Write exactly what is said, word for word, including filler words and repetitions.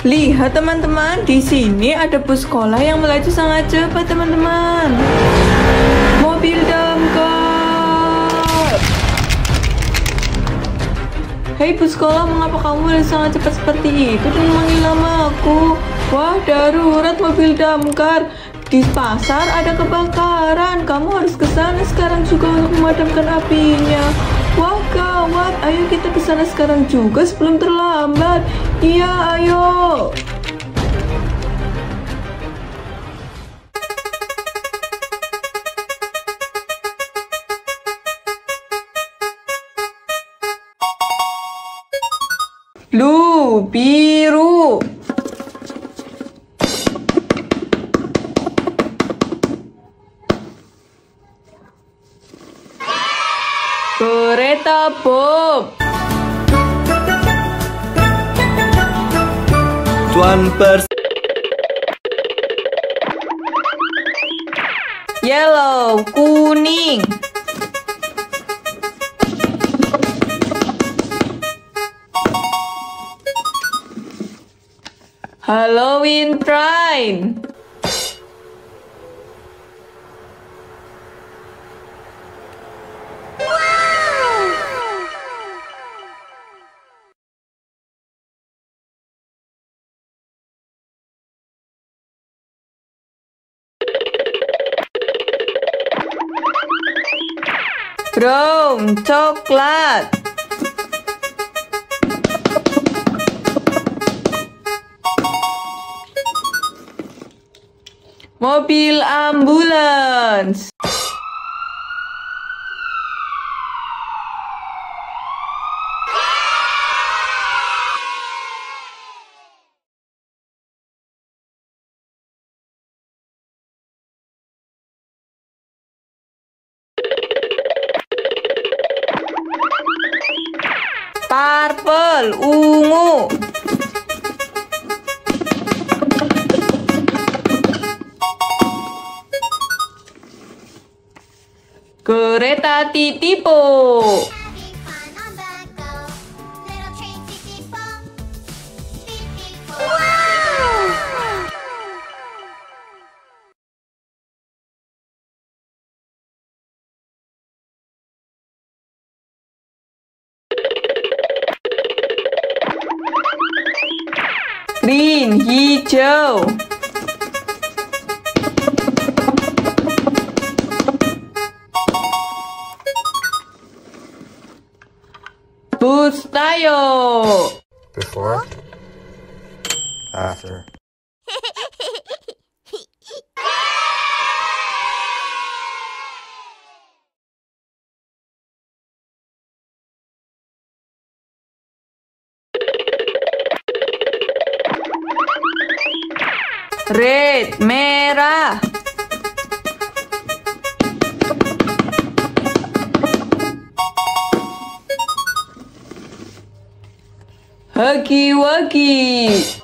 Lihat teman-teman, di sini ada bus sekolah yang melaju sangat cepat teman-teman. Mobil damkar. Hei bus sekolah, mengapa kamu melaju sangat cepat seperti itu dan memanggil nama aku? Wah, darurat mobil damkar. Di pasar ada kebakaran. Kamu harus ke sana sekarang juga untuk memadamkan apinya. Wah gawat, ayo kita ke sana sekarang juga sebelum terlambat. Iya, ayo. Lu, biru. Kereta Bob. Tuan Pers. Yellow, kuning. Halloween train. Brown, coklat. Mobil ambulans. Purple, ungu. Kereta Titipo. Green, hijau. Bus Tayo. Before. After. Red, merah. Hagi-wagi.